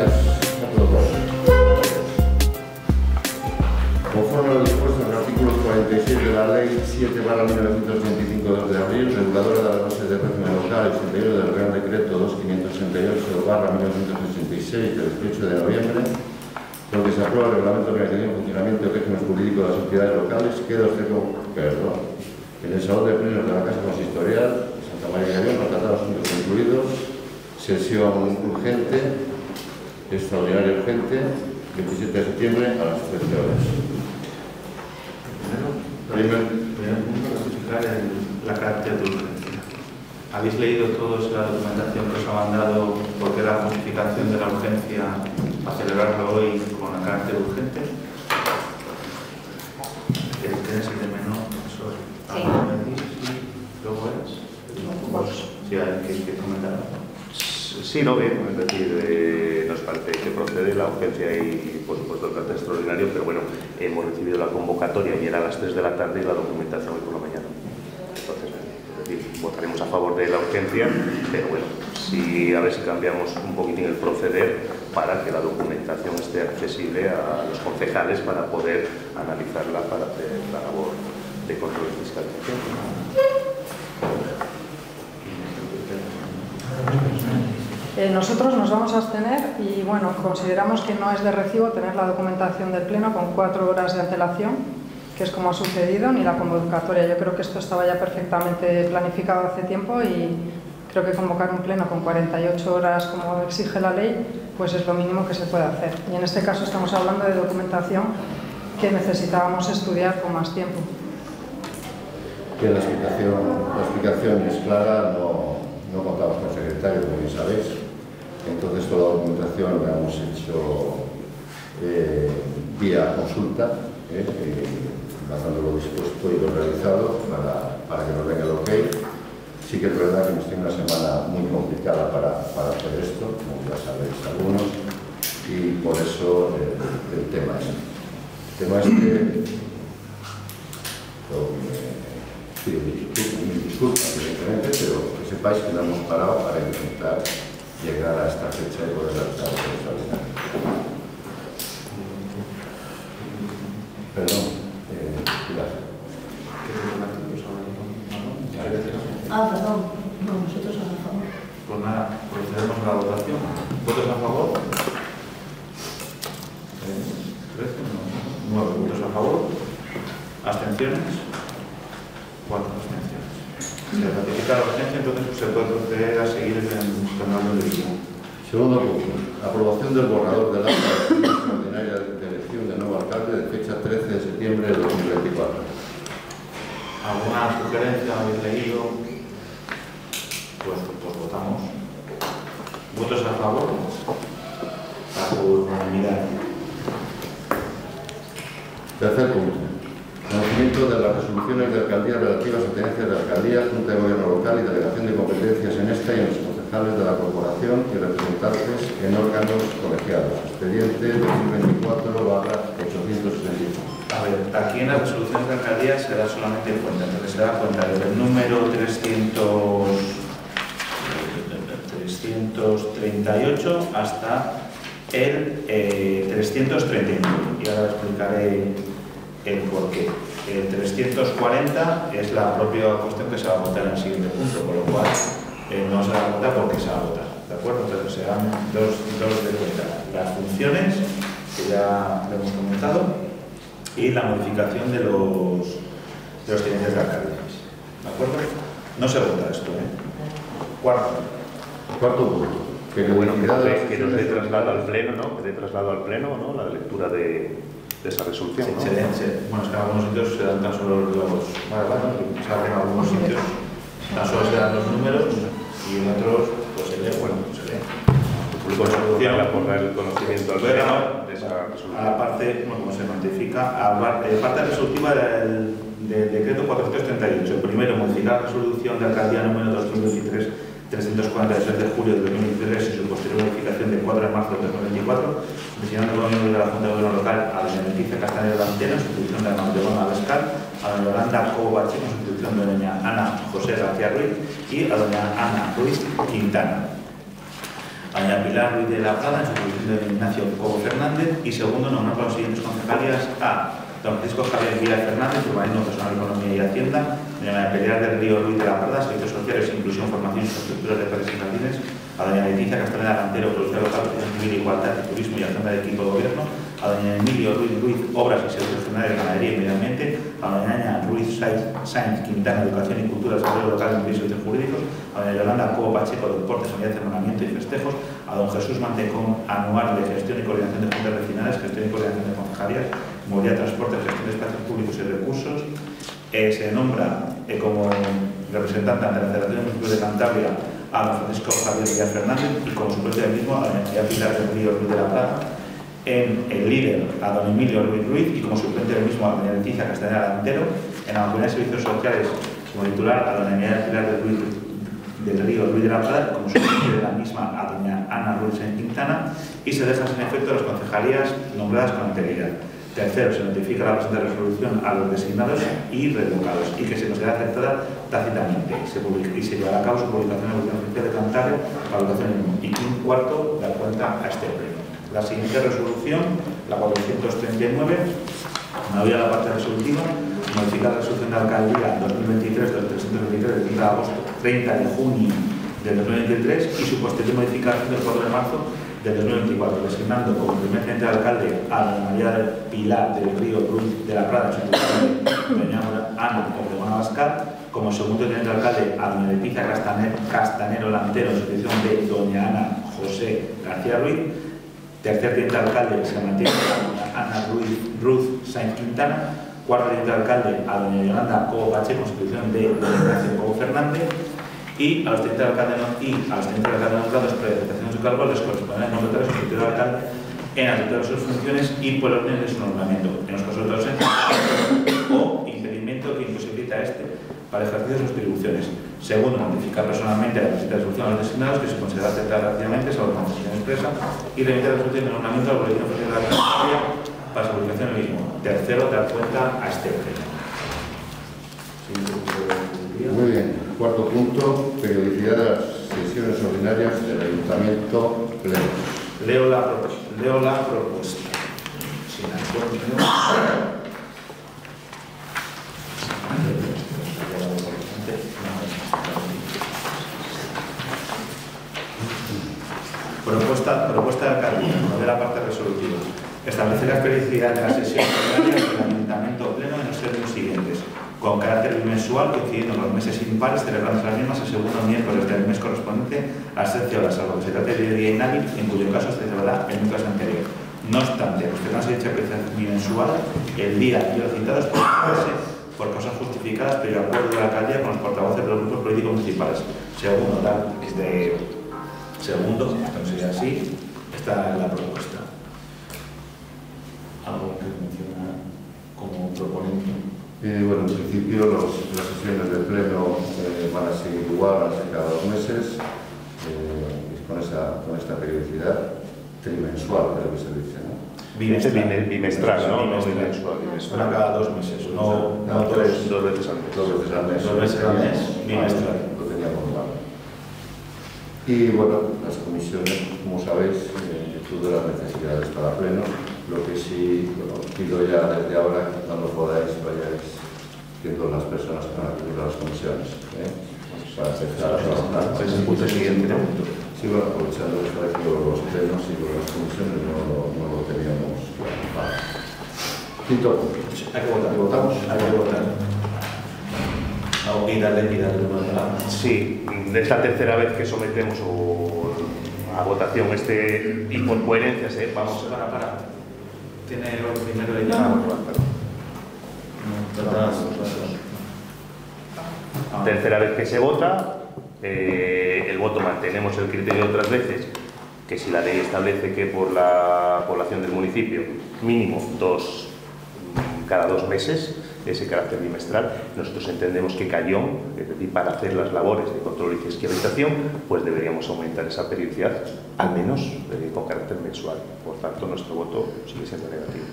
Gracias. Conforme a lo dispuesto en el artículo 46 de la Ley 7/1985 de 2 de abril, reguladora de las bases de régimen local, y superior del Real Decreto 2568/1986 del 18 de noviembre, con que se aprueba el Reglamento de Organización, Funcionamiento y Régimen Jurídico de las Sociedades Locales, queda usted en el Salón de Plenos de la Casa Consistorial de Santa María de Gallón, para tratar asuntos incluidos, sesión urgente, extraordinaria urgente, 27 de septiembre a las 13 horas. Primer punto, justificar la carácter de urgencia. ¿Habéis leído todos la documentación que os ha mandado porque la justificación de la urgencia a celebrarlo hoy con la carácter urgente? ¿Tienes el de menor? Sí. ¿Luego es? Sí, hay que comentar. Sí, no, bien, es decir, nos parece que procede la urgencia y, por supuesto, el carácter extraordinario, pero bueno, hemos recibido la convocatoria y era a las 3 de la tarde y la documentación hoy por la mañana. Entonces, es decir, votaremos a favor de la urgencia, pero bueno, sí, a ver si cambiamos un poquitín el proceder para que la documentación esté accesible a los concejales para poder analizarla para hacer la labor de control y fiscalización. Nosotros nos vamos a abstener y bueno, consideramos que no es de recibo tener la documentación del Pleno con 4 horas de antelación, que es como ha sucedido, ni la convocatoria. Yo creo que esto estaba ya perfectamente planificado hace tiempo y creo que convocar un Pleno con 48 horas, como exige la ley, pues es lo mínimo que se puede hacer. Y en este caso estamos hablando de documentación que necesitábamos estudiar con más tiempo. La explicación es clara, no contamos con secretario, como bien sabéis. Entonces toda la documentación la hemos hecho vía consulta, basando lo dispuesto y lo realizado para que nos venga el ok. Sí que es verdad que hemos tenido una semana muy complicada para hacer esto, como ya sabéis algunos, y por eso el tema este. El tema este, pido mil disculpas, evidentemente, pero que sepáis que no hemos parado para intentar llegar a esta fecha y poder adaptar el extraordinario. Perdón, Pilar. Perdón. No, nosotros a favor. Pues nada, procedemos a la votación. ¿Votos a favor? 9 votos a favor. ¿Abstenciones? 4 abstenciones. Se ratifica la urgencia, entonces se puede proceder a seguir en el orden del día. Segundo punto. Aprobación del borrador del acta de la extraordinaria de elección de nuevo alcalde de fecha 13 de septiembre de 2024. ¿Alguna sugerencia habéis leído? Pues votamos. ¿Votos a favor? Por unanimidad. Tercer punto. Conocimiento de las resoluciones de alcaldía relativas a tenencias de alcaldía, Junta de Gobierno Local y delegación de competencias en esta y en los concejales de la corporación y representantes en órganos colegiados. Expediente 2024/861. A ver, aquí en las resoluciones de alcaldía se da solamente cuenta, entonces se da cuenta desde el número 338 hasta el 339. Y ahora explicaré el porqué. El 340 es la propia cuestión que se va a votar en el siguiente punto, con lo cual no se va a votar porque se va a votar, ¿de acuerdo? Entonces se dan dos de cuenta: las funciones, que ya lo hemos comentado, y la modificación de los tenientes de alcaldías, ¿de acuerdo? No se vota esto, Cuarto punto. Que bueno, que nos dé traslado al pleno, ¿no? Que dé traslado al pleno, ¿no? La lectura de esa resolución, ¿no? Bueno, es que en algunos sitios se dan tan solo los... se abren algunos sitios, tan solo se dan los números y en otros, pues se lee, se lee. Por el conocimiento al pleno de esa resolución. A la parte, como se notifica, parte resolutiva del decreto 438. Primero, modificar la resolución de alcaldía número 2023-346 de julio de 2023 y su posterior modificación del 4 de marzo de 2024, designando como miembro de la Junta de Gobierno Local a doña Leticia Castañeda Lantena, en sustitución de Ana Abascal, a doña Yolanda Cobo-Bachi, en sustitución de doña Ana José García Ruiz, y a doña Ana Ruiz Quintana. a doña Pilar Ruiz de la Prada en sustitución de Ignacio Cobo Fernández. Y segundo, nombrar con las siguientes concejalías a don Francisco Javier Díaz Fernández, urbanismo, personal, economía y hacienda; doña Pilar del Río Ruiz de la Prada, servicios sociales, inclusión, formación y infraestructuras de países infantiles; a doña Leticia Castellana Delantero, producción local, protección civil, igualdad y turismo y agenda de equipo de gobierno; a doña Emilio Ruiz, obras y servicios generales, ganadería y medio ambiente; a doña Ana Ruiz Sainz Quintana, educación y cultura, desarrollo local y servicios jurídicos; a doña Yolanda Cobo Pacheco, deportes, sanidad, hermanamiento y festejos; a don Jesús Mantecón, anual de gestión y coordinación de juntas vecinales, gestión y coordinación de concejalías, movilidad, transporte, gestión de espacios públicos y recursos. Se nombra como representante ante la Federación de Municipios de Cantabria a don Francisco Javier Díaz Fernández y como suplente del mismo a doña Pilar del Río Ruiz de la Prada. En el líder a don Emilio Ruiz y como suplente del mismo a doña Leticia Castellana Delantero. En la Comunidad de Servicios Sociales como titular a doña Pilar del Río Ruiz de la Prada, como suplente de la misma a doña Ana Ruiz Quintana, y se dejan sin efecto las concejalías nombradas con anterioridad. Tercero, se notifica la presente resolución a los designados y revocados y que se considera aceptada tácitamente. Y se llevará a cabo su publicación en el Boletín Oficial de Cantabria para votación en el y cuarto, dar cuenta a este pleno. La siguiente resolución, la 439, me voy a la parte resolutiva, modificar la resolución de alcaldía 2023 del 323 del 30 de agosto, 30 de junio del 2023 y su posterior modificación del 4 de marzo del 2024, designando como primer teniente de alcalde a doña María del Pilar del Río Ruiz de la Prada, en sustitución de doña Ana Obregón Abascal; como segundo teniente de alcalde a doña Leticia Castanero Lantero, en sustitución de doña Ana José García Ruiz; tercer teniente de alcalde se mantiene a doña Ana Ruiz Sainz Quintana; cuarto teniente de alcalde a doña Yolanda Cobo Pacheco, en sustitución de doña Ignacio Cobo Fernández; y a los tenientes de alcalde nombrados por la aceptación de su cargo les corresponderá nombrar a su titular de alcalde en la de sus funciones y por orden de su nombramiento, en los casos de ausencia o impedimento que imposibilita a este para el ejercicio de sus atribuciones. Segundo, notificar personalmente a la visita de resolución a los designados que se considera aceptada rápidamente sobre concesión expresa y remitir la resolución de nombramiento al Boletín Oficial de la Cantabria para su publicación en el mismo. Tercero, dar cuenta a este pleno. Muy bien. Cuarto punto, periodicidad de las sesiones ordinarias del Ayuntamiento Pleno. Leo la propuesta. Sin acuerdo. Propuesta de alcaldía, de la parte resolutiva. Establecer la periodicidad de las sesiones ordinarias del Ayuntamiento Pleno en los términos siguientes: con carácter bimensual, coincidiendo con los meses impares, celebrando las mismas el segundo miércoles del mes correspondiente a las 13 horas, salvo que se trate de día inhábil, en cuyo caso se celebrará el miércoles anterior. No obstante, respetando dicha periodicidad bimensual, el día y hora citados puede hacerse por causas justificadas, pero de acuerdo de la alcaldía con los portavoces de los grupos políticos municipales. Segundo, no sería así, está la propuesta. ¿Algo que menciona como proponente? Bueno, en principio las sesiones del Pleno van a seguir igual, van a ser cada 2 meses, con esta periodicidad trimensual, creo que se dice, ¿no? Bimestral, ¿no? Bimestral. Cada 2 meses, no 2 veces al mes. 2 veces al mes. 2 veces al mes, bimestral. Lo teníamos mal. Y bueno, las comisiones, como sabéis, de las necesidades para Pleno. Lo que sí pido ya desde ahora, que cuando podáis vayáis viendo las personas que van a acudir a las comisiones, para empezar a trabajar. Es el punto siguiente, ¿no? Sí, bueno, aprovechando los plenos y las comisiones no lo teníamos claro. Quinto punto. Hay que votar. ¿Votamos? Hay que votar. Sí, es la tercera vez que sometemos a votación y por coherencia, vamos a... Para. Tiene lo primero de Tercera vez que se vota, el voto mantenemos el criterio de otras veces, que si la ley establece que por la población del municipio mínimo cada 2 meses, ese carácter bimestral, nosotros entendemos que Cayón, es decir, para hacer las labores de control y fiscalización, pues deberíamos aumentar esa periodicidad, al menos con carácter mensual. Por tanto, nuestro voto sigue siendo negativo.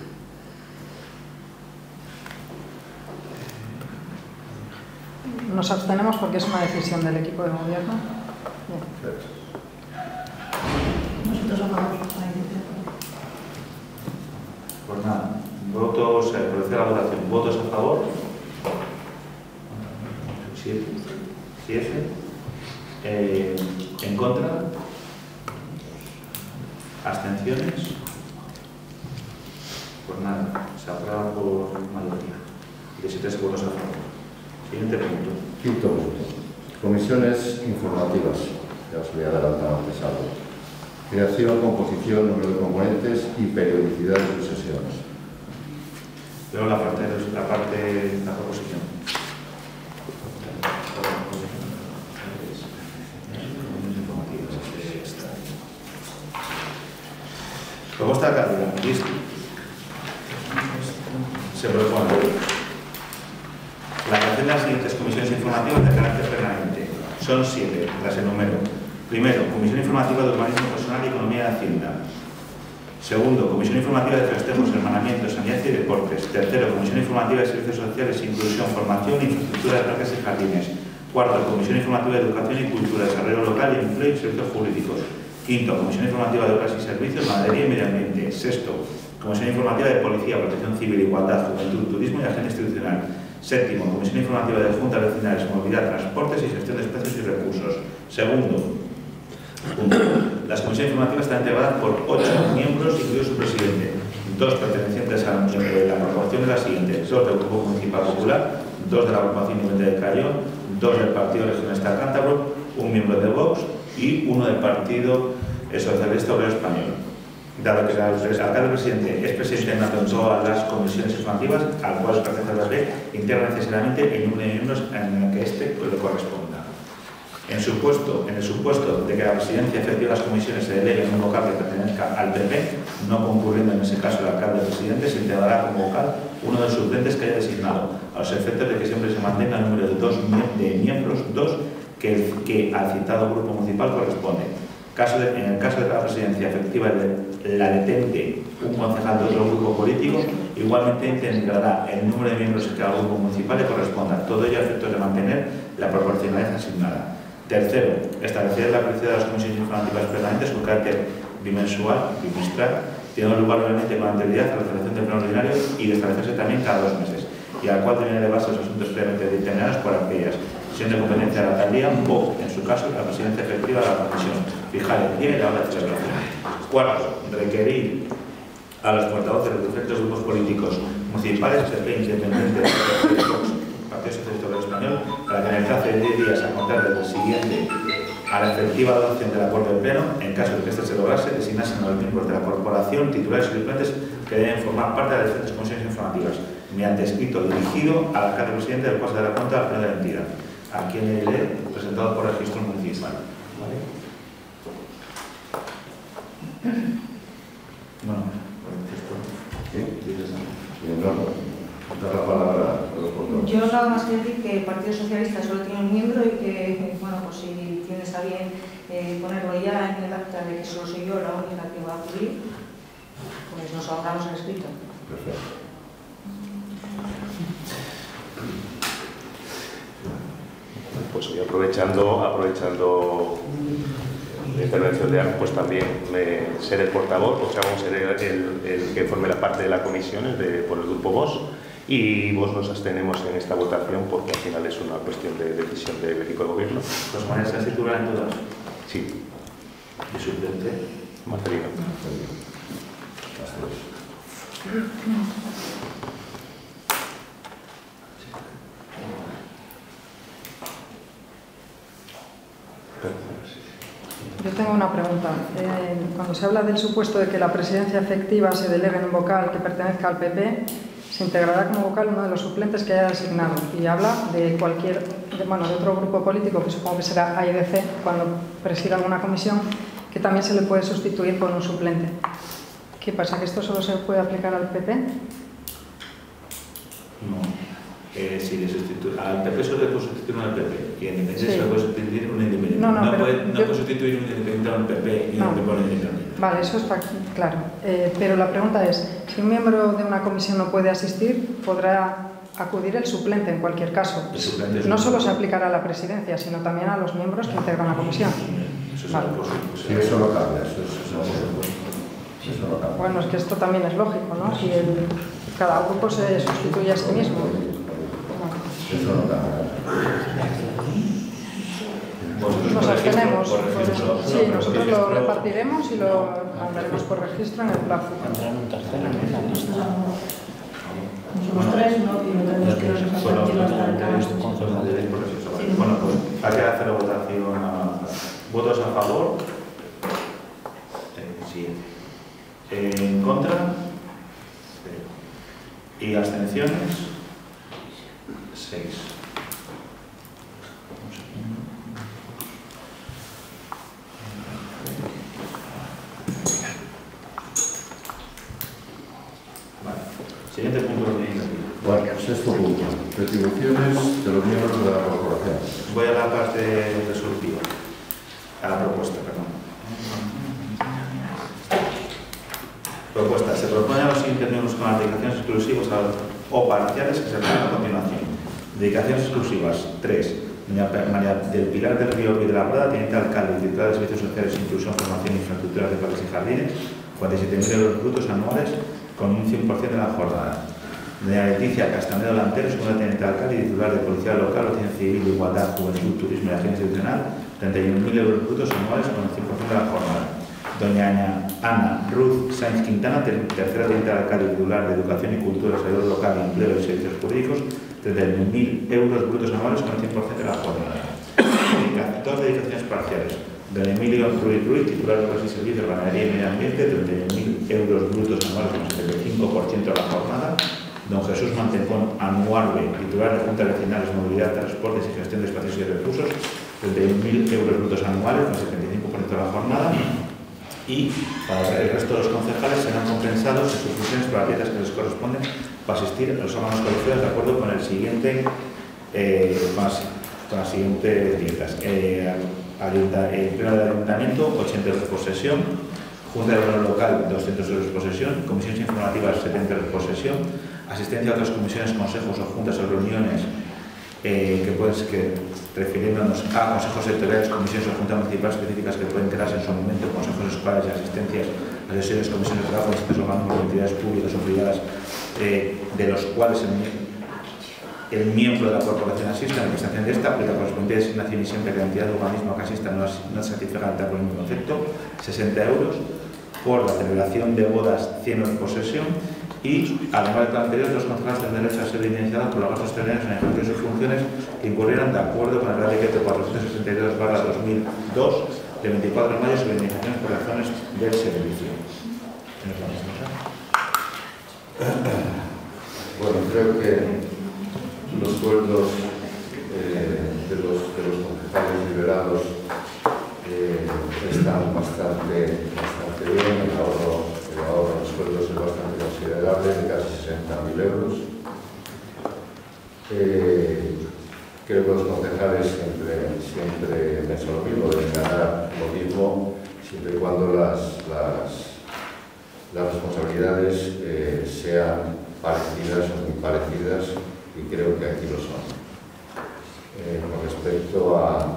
Nos abstenemos porque es una decisión del equipo de gobierno. Bien. Nosotros a favor de la iniciativa. Pues nada, votos, proceder a la votación. ¿Votos a favor? 7. ¿En contra? ¿Abstenciones? Pues nada, se aprueba por mayoría. 17 votos a favor. Siguiente punto. Quinto punto. Comisiones informativas. Ya os voy a adelantar antes algo. Creación, composición, número de componentes y periodicidad de sus sesiones. Luego la parte de la proposición. Propuesta de calidad. Listo. Se propone la creación de las siguientes comisiones informativas de carácter permanente. Son 7, las enumero. Primero, Comisión Informativa de Urbanismo Personal y Economía de Hacienda. Segundo, Comisión Informativa de Festejos, Hermanamientos, Sanidad y Deportes. Tercero, Comisión Informativa de Servicios Sociales, Inclusión, Formación e Infraestructura de Parques y Jardines. Cuarto, Comisión Informativa de Educación y Cultura, Desarrollo Local y Empleo y Servicios Jurídicos. Quinto, Comisión Informativa de Obras y Servicios, Ganadería y Medio Ambiente. Sexto, Comisión Informativa de Policía, Protección Civil, Igualdad, Juventud, Turismo y Agenda Institucional. Séptimo, Comisión Informativa de Juntas Vecinales, Movilidad, Transportes y Gestión de Espacios y Recursos. Segundo, las comisiones informativas están integradas por 8 miembros, incluido su presidente, 2 pertenecientes a la proporción de las siguientes: 2 del Grupo Municipal Popular, 2 de la Agrupación Independiente de Carrión, 2 del Partido Regionalista Cántabro, 1 miembro de Vox y 1 del Partido Socialista Obrero Español. Dado que el alcalde presidente es presidente en todas las comisiones informativas, al cual se pertenece la ley, integra necesariamente el número de miembros en el que éste le corresponda. En el supuesto de que la presidencia efectiva de las comisiones se delegue en un vocal que pertenezca al PP, no concurriendo en ese caso el alcalde presidente, se integrará como vocal uno de los suplentes que haya designado, a los efectos de que siempre se mantenga el número de miembros, 2, que al citado grupo municipal corresponde. En el caso de que la presidencia efectiva la detente un concejal de otro grupo político, igualmente integrará el número de miembros que al grupo municipal le corresponda, todo ello a efectos de mantener la proporcionalidad asignada. Tercero, establecer la periodicidad de las comisiones informativas permanentes con carácter bimestral, teniendo lugar obviamente con anterioridad a la celebración del pleno ordinario y de establecerse también cada 2 meses, y al cual deben elevarse los asuntos previamente determinados por aquellas, siendo de competencia de la alcaldía o, en su caso, la presidencia efectiva de la comisión, fijar el día y la hora de celebración. Cuarto, requerir a los portavoces de los diferentes grupos políticos municipales, independientes de Vox, Partido Socialista Obrero Español, para que en el plazo de 10 días a contar desde el siguiente a la efectiva adopción del acuerdo del Pleno, en caso de que éste se lograse, designasen a los miembros de la corporación, titulares y suplentes que deben formar parte de las diferentes comisiones informativas, mediante escrito dirigido al alcalde presidente del cual se dará cuenta al pleno de la entidad, a quien le presentado por registro municipal. ¿Vale? Bueno, yo nada más que decir que el Partido Socialista solo tiene un miembro y que, bueno, pues si tienes a bien ponerlo ya en el acta de que solo soy yo la única que va a acudir, pues nos ahorramos el escrito. Perfecto. Pues hoy aprovechando la intervención de Ana, pues también seré el portavoz, o sea, vamos a ser el que forme la parte de la comisión por el grupo VOS, y vos nos abstenemos en esta votación porque al final es una cuestión de decisión del equipo de gobierno. ¿Los maneras se titulan en todas? Sí. ¿Y suplente? Marcelino. Yo tengo una pregunta. Cuando se habla del supuesto de que la presidencia efectiva se delegue en un vocal que pertenezca al PP, se integrará como vocal uno de los suplentes que haya designado, y habla de de otro grupo político, que supongo que será AIDC, cuando presidan una comisión, que también se le puede sustituir por un suplente. ¿Qué pasa? ¿Que esto solo se puede aplicar al PP? No. Si le al PP solo le puede sustituir al PP, y en independencia se le puede sustituir un independiente. No puede sustituir un independiente a un PP y un PP a un independiente. Vale, eso está claro. Pero la pregunta es, si un miembro de una comisión no puede asistir, podrá acudir el suplente en cualquier caso. No solo se aplicará a la presidencia, sino también a los miembros que integran la comisión. Eso Vale. Sí, eso no cambia, eso no cambia. Bueno, es que esto también es lógico, ¿no? Si cada grupo se sustituye a sí mismo. Eso no cambia. Nos abstenemos. por registro. Sí, nosotros lo repartiremos y lo mandaremos por registro en el plazo. Somos tres, ¿no? Y no tenemos que repartirlo hasta el caso. Bueno, pues hay que hacer la votación. ¿Votos a favor? Sí. ¿En contra? ¿Y abstenciones? 6. Vale. Siguiente punto de iniciativa. Bueno, sexto punto. Retribuciones de los miembros de la corporación. Voy a la parte resolutiva. A la propuesta, perdón. Propuesta. Se proponen a los siguientes miembros con las dedicaciones exclusivas o parciales que se presentan a continuación. Dedicaciones exclusivas. 3. María del Pilar del Río y de la Prada, teniente alcalde, titular de Servicios Sociales, Inclusión, Formación e Infraestructuras de Parques y Jardines, 47.000 euros brutos anuales con un 100% de la jornada. Doña Leticia Castanedo Lantero, segunda teniente alcalde y titular de Policía Local, Protección Civil, Igualdad, Juventud, Turismo y Agencia Institucional, 31.000 euros brutos anuales con el 100% de la jornada. Doña Ana Ruth Sáenz Quintana, tercera teniente alcalde y titular de Educación y Cultura, Salud Local, Empleo y Servicios Jurídicos, 31.000 euros brutos anuales con el 100% de la jornada. Dos dedicaciones parciales. Don Emilio Ruiz, titular de Obras y Servicios, Ganadería y Medio Ambiente, 31.000 euros brutos anuales con el 75% de la jornada. Don Jesús Mantecón Anuarbe, titular de Juntas Vecinales, Movilidad, Transportes y Gestión de Espacios y Recursos, 31.000 euros brutos anuales con el 75% de la jornada. Y para el resto de los concejales serán compensados en sus funciones por las dietas que les corresponden para asistir a los órganos colegiados de acuerdo con las siguientes dietas. El pleno del ayuntamiento, 80 euros por sesión. Junta de Gobierno Local, 200 euros por sesión. Comisiones informativas, 70 euros por sesión. Asistencia a otras comisiones, consejos o juntas o reuniones, refiriéndonos a consejos sectoriales, comisiones o juntas municipales específicas que pueden crearse en su momento, consejos escolares y asistencias a sesiones, comisiones de trabajo, distintos organismos de entidades públicas o privadas, de los cuales el miembro de la corporación asista en la prestación de esta aplica correspondiente designación y siempre que la entidad o organismo que asista no satisfaga el mismo concepto, 60 euros. Por la celebración de bodas, 100 euros por sesión. Y, además de lo anterior, los concejales tendrán derecho a ser licenciados por los gastos extraordinarios en ejercicio de sus funciones que incurrieran de acuerdo con el Real Decreto 462/2002 de 24 de mayo sobre indemnizaciones por razones del servicio. Bueno, creo que los sueldos de los concejales liberados están bastante bien. El ahorro en los sueldos es bastante considerable, de casi 60.000 euros. Creo que los concejales siempre pienso lo mismo, deben ganar lo mismo siempre y cuando las responsabilidades sean parecidas o muy parecidas, y creo que aquí lo son. Con respecto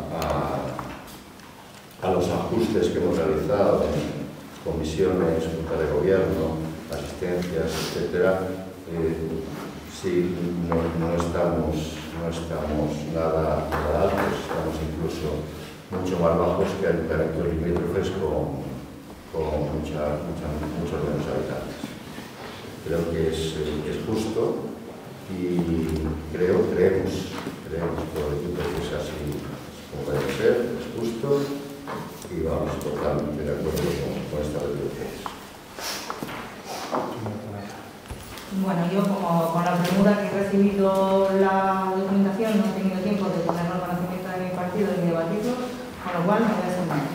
a los ajustes que hemos realizado en comisiones, junta de gobierno, asistencias, etcétera, sí, no estamos nada altos, estamos incluso mucho más bajos que el territorio limítrofes con muchos menos habitantes. Creo que es justo y creemos por el equipo que es así como debe ser, es justo, y vamos totalmente de acuerdo con estas retribuciones. Bueno, yo con la premura que he recibido la documentación no he tenido tiempo de ponerlo en conocimiento de mi partido ni debatirlo, con lo cual me voy a hacer mal.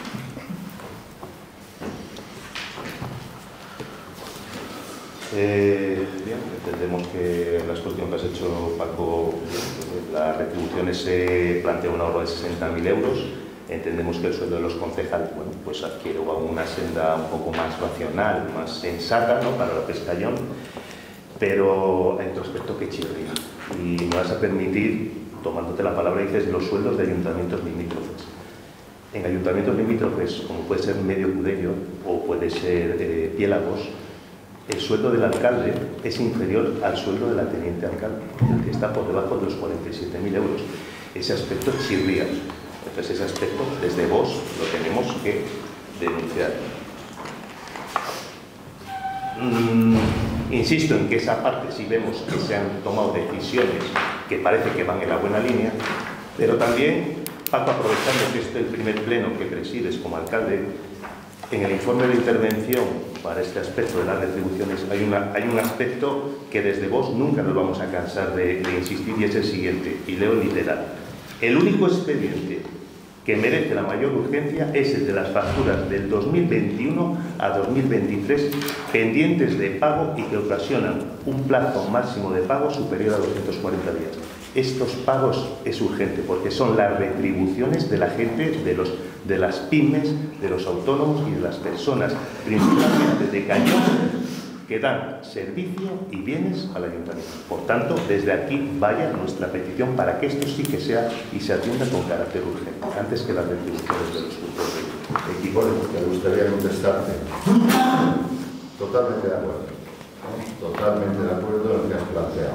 Bien, entendemos que la exposición que has hecho, Paco, las retribuciones se plantea un ahorro de 60.000 euros. Entendemos que el sueldo de los concejales, bueno, pues adquiere una senda un poco más racional, más sensata, ¿no?, para lo que es Cayón, pero hay otro aspecto que chirría. Y me vas a permitir, tomándote la palabra, dices los sueldos de ayuntamientos limítrofes. En ayuntamientos limítrofes, como puede ser Medio Cudello o puede ser Piélagos, el sueldo del alcalde es inferior al sueldo de la teniente alcalde, el que está por debajo de los 47.000 euros. Ese aspecto chirría. Entonces, ese aspecto, desde vos, lo tenemos que denunciar. Insisto en que esa parte sí vemos que se han tomado decisiones que parece que van en la buena línea, pero también, Paco, aprovechando que este es el primer pleno que presides como alcalde, en el informe de intervención para este aspecto de las retribuciones hay un aspecto que desde vos nunca nos vamos a cansar de insistir, y es el siguiente, y leo literal: el único expediente que merece la mayor urgencia es el de las facturas del 2021 a 2023 pendientes de pago y que ocasionan un plazo máximo de pago superior a 240 días. Estos pagos es urgente porque son las retribuciones de la gente, de las pymes, de los autónomos y de las personas, principalmente de Cañón, que dan servicio y bienes al ayuntamiento. Por tanto, desde aquí vaya nuestra petición para que esto sí que sea y se atienda con carácter urgente, antes que las retribuciones de los grupos de equipo. Me gustaría contestarte. Totalmente de acuerdo. Totalmente de acuerdo en lo que has planteado.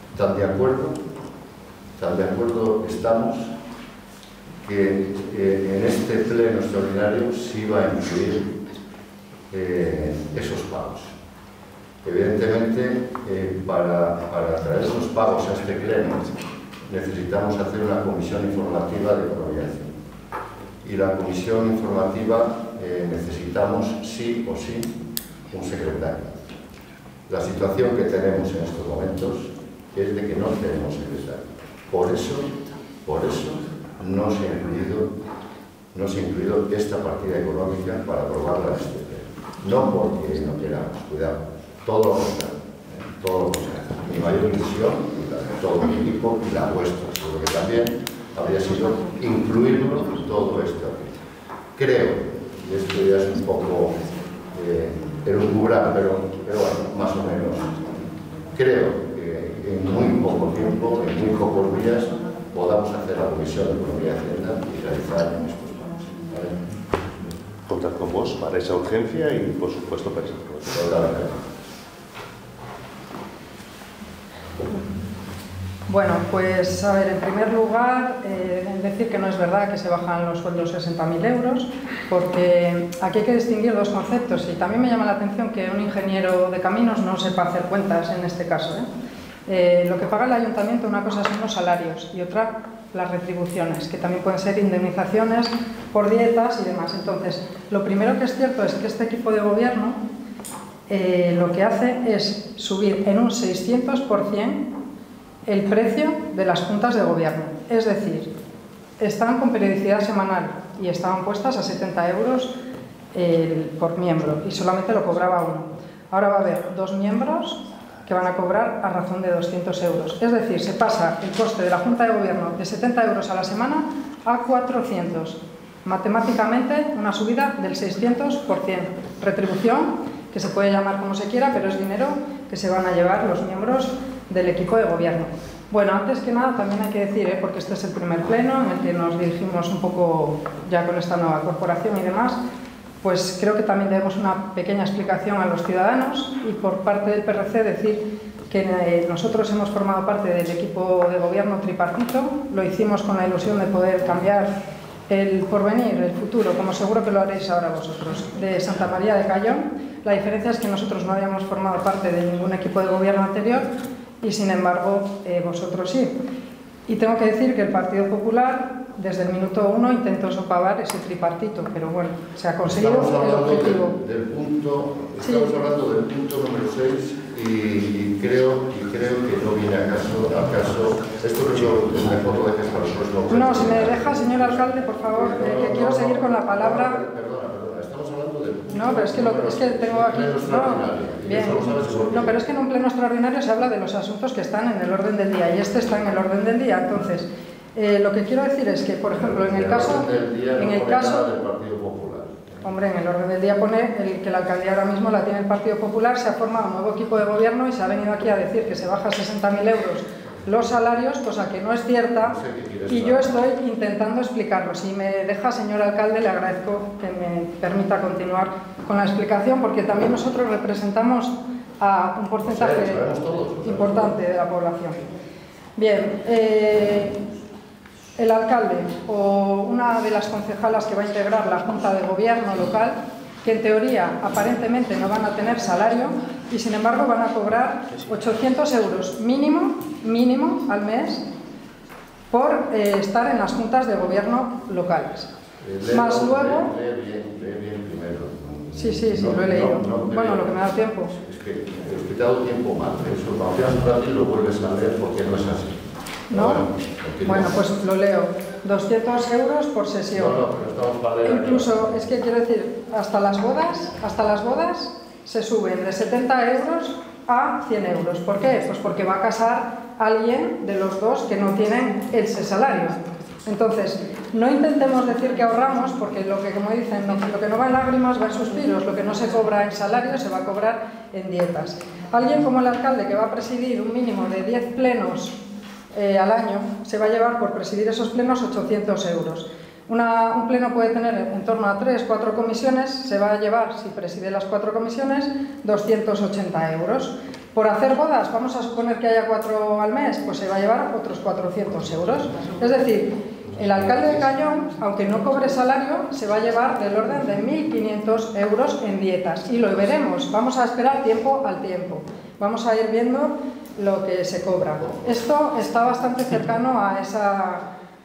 Tan de acuerdo estamos que en este pleno extraordinario sí va a incluir esos pagos. Evidentemente, para traer esos pagos a este pleno necesitamos hacer una comisión informativa de economía. Y la comisión informativa necesitamos sí o sí un secretario. La situación que tenemos en estos momentos es de que no tenemos secretario. Por eso no se ha incluido esta partida económica para aprobarla en este pleno. No porque no queramos, cuidado. Todo lo contrario, Mi mayor ilusión, y la de todo mi equipo, y la vuestra, seguro que también, habría sido incluirlo en todo esto. Creo, y esto ya es un poco elucubrar, pero bueno, más o menos, creo que en muy poco tiempo, en muy pocos días, podamos hacer la Comisión de Economía y Hacienda y realizar estos pagos. ¿Vale? Contar con vos para esa urgencia y, por supuesto, para esa urgencia. Totalmente. Bueno, pues a ver, en primer lugar, decir que no es verdad que se bajan los sueldos 60.000 euros, porque aquí hay que distinguir dos conceptos, y también me llama la atención que un ingeniero de caminos no sepa hacer cuentas en este caso. Lo que paga el ayuntamiento, una cosa son los salarios y otra las retribuciones, que también pueden ser indemnizaciones por dietas y demás. Entonces, lo primero que es cierto es que este equipo de gobierno lo que hace es subir en un 600% el precio de las juntas de gobierno. Es decir, están con periodicidad semanal y estaban puestas a 70 euros por miembro y solamente lo cobraba uno. Ahora va a haber 2 miembros que van a cobrar a razón de 200 euros. Es decir, se pasa el coste de la junta de gobierno de 70 euros a la semana a 400. Matemáticamente, una subida del 600%. Retribución, que se puede llamar como se quiera, pero es dinero que se van a llevar los miembros del equipo de gobierno. Bueno, antes que nada también hay que decir, porque este es el primer pleno en el que nos dirigimos un poco ya con esta nueva corporación y demás, pues creo que también debemos una pequeña explicación a los ciudadanos, y por parte del PRC decir que nosotros hemos formado parte del equipo de gobierno tripartito, lo hicimos con la ilusión de poder cambiar el porvenir, el futuro, como seguro que lo haréis ahora vosotros, de Santa María de Cayón. La diferencia es que nosotros no habíamos formado parte de ningún equipo de gobierno anterior y, sin embargo, vosotros sí. Y tengo que decir que el Partido Popular, desde el minuto 1, intentó socavar ese tripartito, pero bueno, se ha conseguido el objetivo. Estamos hablando del punto número 6 y creo que no viene al caso. Esto mejor lo dejes para los próximos. No, si me deja, señor alcalde, por favor, que quiero seguir con la palabra. No, pero es que tengo aquí... No, bien. No, pero es que en un pleno extraordinario se habla de los asuntos que están en el orden del día, y este está en el orden del día. Entonces, lo que quiero decir es que, por ejemplo, en el caso del Partido Popular. Hombre, en el orden del día pone que la alcaldía ahora mismo la tiene el Partido Popular, se ha formado un nuevo equipo de gobierno y se ha venido aquí a decir que se baja 60.000 euros los salarios, cosa que no es cierta, y yo estoy intentando explicarlo. Si me deja, señor alcalde, le agradezco que me permita continuar con la explicación, porque también nosotros representamos a un porcentaje importante de la población. Bien, el alcalde o una de las concejalas que va a integrar la Junta de Gobierno local, que en teoría aparentemente no van a tener salario y sin embargo van a cobrar 800 euros mínimo al mes por estar en las juntas de gobierno locales. Más luego... Lee bien primero. Sí, lo he leído. Bueno, lo que me da tiempo. Es que he explicado tiempo mal. Eso, cuando quieras un rato lo vuelves a leer porque no es así. ¿No? Bueno, pues lo leo. 200 euros por sesión. No, pero estamos para leer. Incluso, es que quiero decir, hasta las bodas se suben de 70 euros a 100 euros. ¿Por qué? Pues porque va a casar alguien de los dos que no tienen ese salario. Entonces, no intentemos decir que ahorramos, porque lo que, como dicen, lo que no va en lágrimas va en suspiros, lo que no se cobra en salario se va a cobrar en dietas. Alguien como el alcalde, que va a presidir un mínimo de 10 plenos al año, se va a llevar por presidir esos plenos 800 euros. Un pleno puede tener en torno a 3-4 comisiones, se va a llevar, si preside las 4 comisiones, 280 euros. Por hacer bodas, vamos a suponer que haya 4 al mes, pues se va a llevar otros 400 euros. Es decir, el alcalde de Cayón, aunque no cobre salario, se va a llevar del orden de 1.500 euros en dietas. Y lo veremos, vamos a esperar tiempo al tiempo. Vamos a ir viendo lo que se cobra. Esto está bastante cercano a esa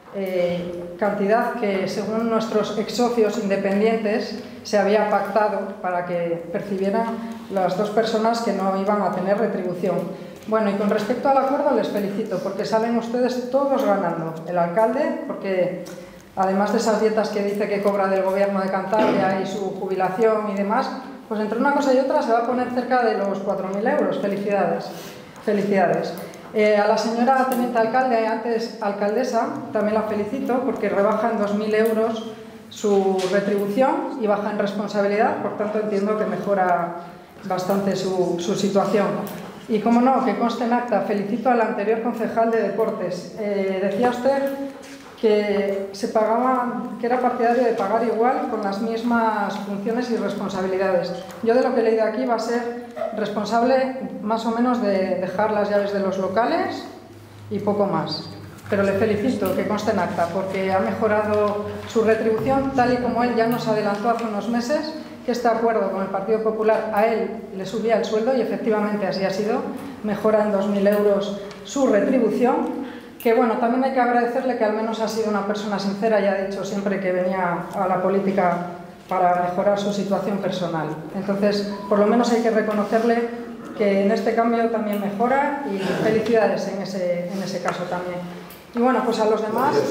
cantidad que, según nuestros ex-socios independientes, se había pactado para que percibieran las 2 personas que no iban a tener retribución. Bueno, y con respecto al acuerdo les felicito, porque salen ustedes todos ganando. El alcalde, porque además de esas dietas que dice que cobra del gobierno de Cantabria y su jubilación y demás, pues entre una cosa y otra se va a poner cerca de los 4.000 euros. Felicidades. Felicidades. A la señora teniente alcalde, antes alcaldesa, también la felicito porque rebaja en 2.000 euros su retribución y baja en responsabilidad, por tanto entiendo que mejora bastante su situación. Y como no, que conste en acta, felicito al anterior concejal de deportes. Decía usted que se pagaba, que era partidario de pagar igual con las mismas funciones y responsabilidades. Yo de lo que he leído aquí va a ser responsable más o menos de dejar las llaves de los locales y poco más. Pero le felicito, que conste en acta, porque ha mejorado su retribución, tal y como él ya nos adelantó hace unos meses, que este acuerdo con el Partido Popular a él le subía el sueldo, y efectivamente así ha sido, mejora en 2.000 euros su retribución, que bueno, también hay que agradecerle que al menos ha sido una persona sincera y ha dicho siempre que venía a la política para mejorar su situación personal. Entonces, por lo menos hay que reconocerle que en este cambio también mejora, y felicidades en ese caso también. Y bueno, pues a los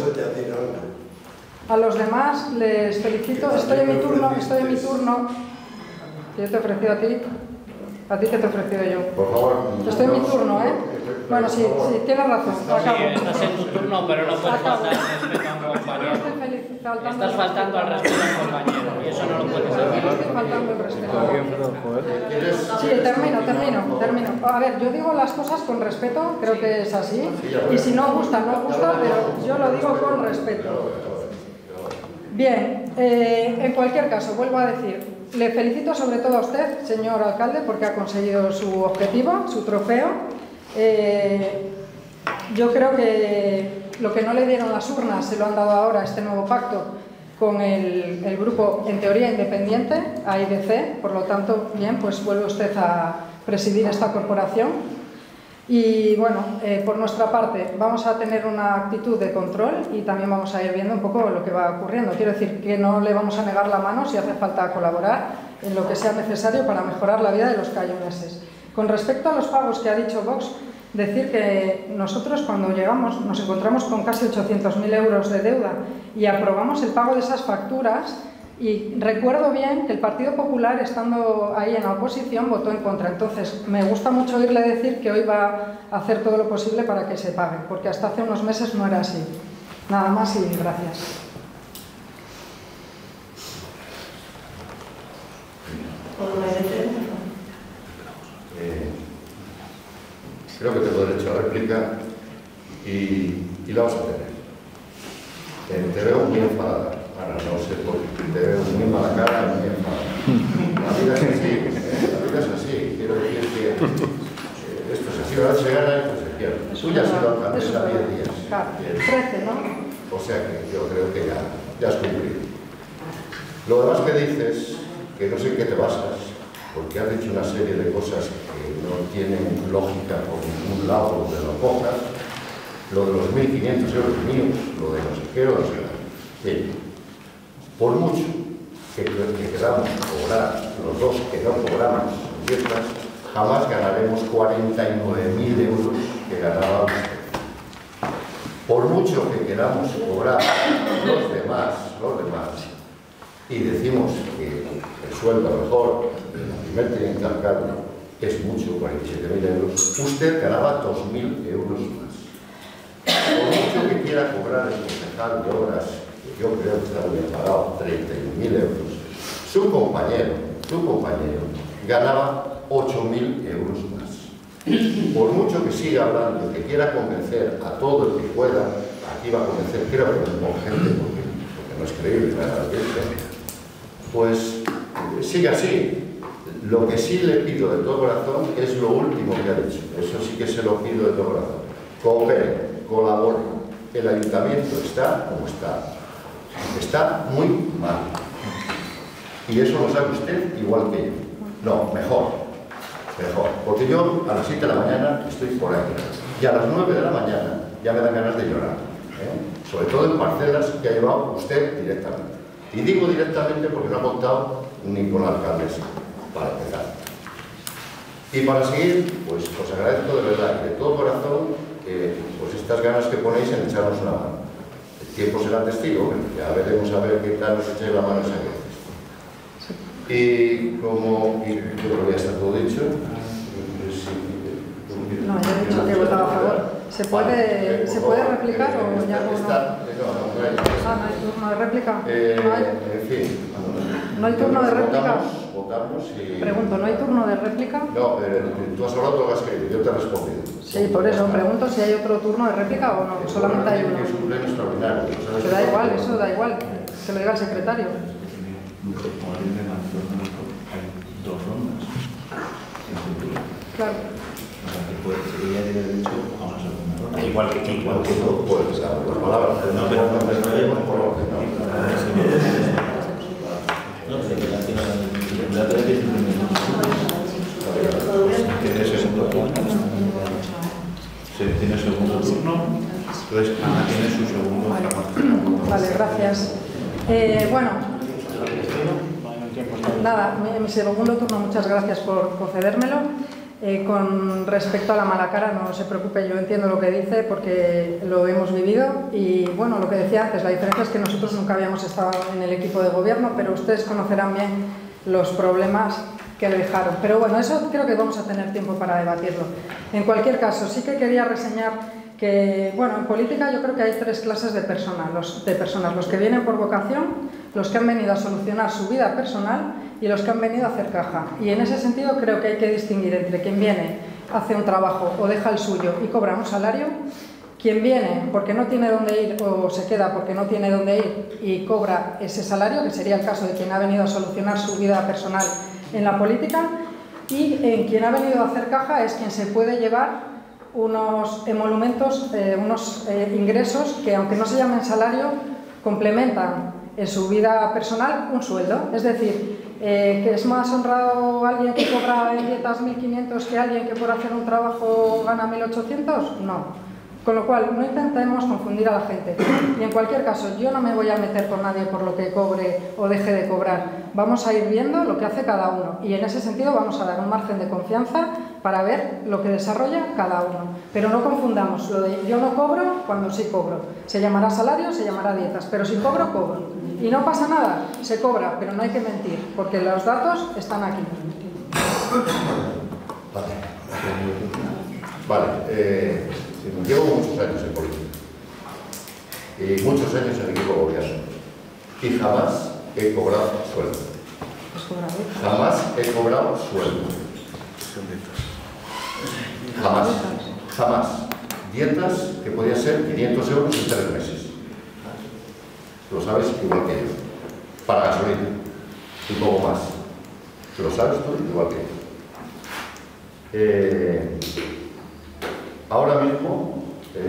demás les felicito. Estoy en mi turno. Yo te he ofrecido a ti que te he ofrecido yo. Por favor. Estoy en mi turno, ¿eh? Bueno, sí, tienes razón. Acabo. Sí, estás en tu turno, pero no puedes faltar al respeto a un compañero. Estás faltando al respeto a un compañero y eso no lo puedes hacer. No estoy faltando el respeto. Sí, termino. A ver, yo digo las cosas con respeto, creo que es así. Y si no gusta, no gusta, pero yo lo digo con respeto. Bien, en cualquier caso, vuelvo a decir, le felicito sobre todo a usted, señor alcalde, porque ha conseguido su objetivo, su trofeo. Yo creo que lo que no le dieron las urnas se lo han dado ahora, este nuevo pacto con el grupo, en teoría, independiente, AIDC. Por lo tanto, bien, pues vuelve usted a presidir esta corporación. Y bueno, por nuestra parte vamos a tener una actitud de control y también vamos a ir viendo un poco lo que va ocurriendo. Quiero decir que no le vamos a negar la mano si hace falta colaborar en lo que sea necesario para mejorar la vida de los cayoneses. Con respecto a los pagos que ha dicho Vox, decir que nosotros cuando llegamos nos encontramos con casi 800.000 euros de deuda y aprobamos el pago de esas facturas. Y recuerdo bien que el Partido Popular, estando ahí en la oposición, votó en contra. Entonces, me gusta mucho oírle decir que hoy va a hacer todo lo posible para que se pague, porque hasta hace unos meses no era así. Nada más y gracias. Creo que tengo derecho a réplica. y la vas a tener. Te veo muy enfadada. Ahora no sé por qué. Te veo muy mala cara y muy enfadada. La vida es así. La vida es así. Quiero decir que esto es así. Ahora se gana y pues se pierde. Tú ya has sido alcaldesa 10 días. Claro, 13, ¿no? O sea que yo creo que ya has cumplido. Lo demás que dices, que no sé en qué te basas, porque has dicho una serie de cosas que no tienen lógica por ningún lado donde lo cojas, lo de los 1.500 euros míos, lo de no sé qué, lo de no sé qué. Bien, por mucho que queramos cobrar, los dos que no cobramos dietas, jamás ganaremos 49.000 euros que ganaba usted. Por mucho que queramos cobrar los demás, y decimos que el sueldo mejor del primer teniente alcalde es mucho, 47.000 euros, usted ganaba 2.000 euros más. Por mucho que quiera cobrar el concejal de obras, que yo creo que está muy bien pagado, 31.000 euros, su compañero ganaba 8.000 euros más. Por mucho que siga hablando, que quiera convencer a todo el que pueda, aquí va a convencer, creo que con gente, porque no es creíble, pues siga así. Lo que sí le pido de todo corazón es lo último que ha dicho. Eso sí que se lo pido de todo corazón. Coopere, colabore. El ayuntamiento está como está. Está muy mal. Y eso lo sabe usted igual que yo. No, mejor. Porque yo a las 7 de la mañana estoy por ahí. Y a las 9 de la mañana ya me dan ganas de llorar. Sobre todo en parcelas que ha llevado usted directamente. Y digo directamente porque no ha contado ni con la alcaldesa, para empezar. Y para seguir, pues os agradezco de verdad y de todo corazón pues estas ganas que ponéis en echarnos una mano. El tiempo será testigo, ya veremos a ver qué tal nos echáis la mano esa vez. Y como yo creo que ya está todo dicho, no, yo he dicho que votaba a favor. ¿Se puede replicar o ya no? No hay. No hay turno de réplica. En fin. ¿No hay turno de réplica? Votamos y... Pregunto, ¿no hay turno de réplica? No, tú has hablado todo lo que has querido, yo te he respondido. Sí, por eso pregunto si hay otro turno de réplica o no, solamente hay uno. Es un pleno extraordinario. Que da igual, eso da igual, que lo diga el secretario. Hay 2 rondas. Claro. Ella tiene derecho a una segunda ronda. Igual que todo puedes dar las palabras. No, pero no llevamos por orden. Tiene segundo turno, entonces Ana tiene su segundo. Vale, gracias. Bueno, nada, mi segundo turno, muchas gracias por concedérmelo. Con respecto a la mala cara, no se preocupe, yo entiendo lo que dice porque lo hemos vivido y bueno, lo que decía antes, la diferencia es que nosotros nunca habíamos estado en el equipo de gobierno, pero ustedes conocerán bien los problemas que le dejaron. Pero bueno, eso creo que vamos a tener tiempo para debatirlo. En cualquier caso, sí que quería reseñar que, bueno, en política yo creo que hay 3 clases de personas, los que vienen por vocación, los que han venido a solucionar su vida personal y los que han venido a hacer caja. Y en ese sentido creo que hay que distinguir entre quien viene, hace un trabajo o deja el suyo y cobra un salario, quien viene porque no tiene dónde ir o se queda porque no tiene dónde ir y cobra ese salario, que sería el caso de quien ha venido a solucionar su vida personal en la política, y en quien ha venido a hacer caja es quien se puede llevar unos emolumentos, unos ingresos que, aunque no se llamen salario, complementan en su vida personal un sueldo. Es decir, que es más honrado alguien que cobra en dietas 1.500 que alguien que por hacer un trabajo gana 1.800, no. Con lo cual, no intentemos confundir a la gente. Y en cualquier caso, yo no me voy a meter con nadie por lo que cobre o deje de cobrar. Vamos a ir viendo lo que hace cada uno. Y en ese sentido vamos a dar un margen de confianza para ver lo que desarrolla cada uno. Pero no confundamos lo de yo no cobro cuando sí cobro. Se llamará salario, se llamará dietas, pero si cobro, cobro. Y no pasa nada, se cobra, pero no hay que mentir, porque los datos están aquí. Vale. Llevo muchos años en política y muchos años en el equipo de gobierno y jamás he cobrado sueldo. Jamás he cobrado sueldo. Jamás. dietas que podían ser 500 euros en 3 meses. Lo sabes igual que yo. Para gasolina. Un poco más. Lo sabes tú igual que yo. Ahora mismo,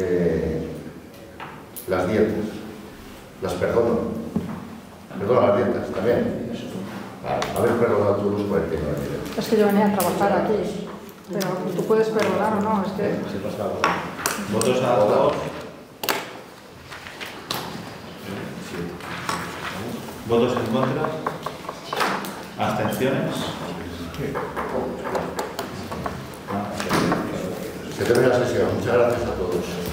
las dietas. Las perdono. Perdono las dietas también. Haber perdonado tú los 49. Es que yo venía a trabajar aquí. Pero tú puedes perdonar o no, es que... ¿Votos a favor? ¿Votos en contra? ¿Abstenciones? Se termina la sesión. Muchas gracias a todos.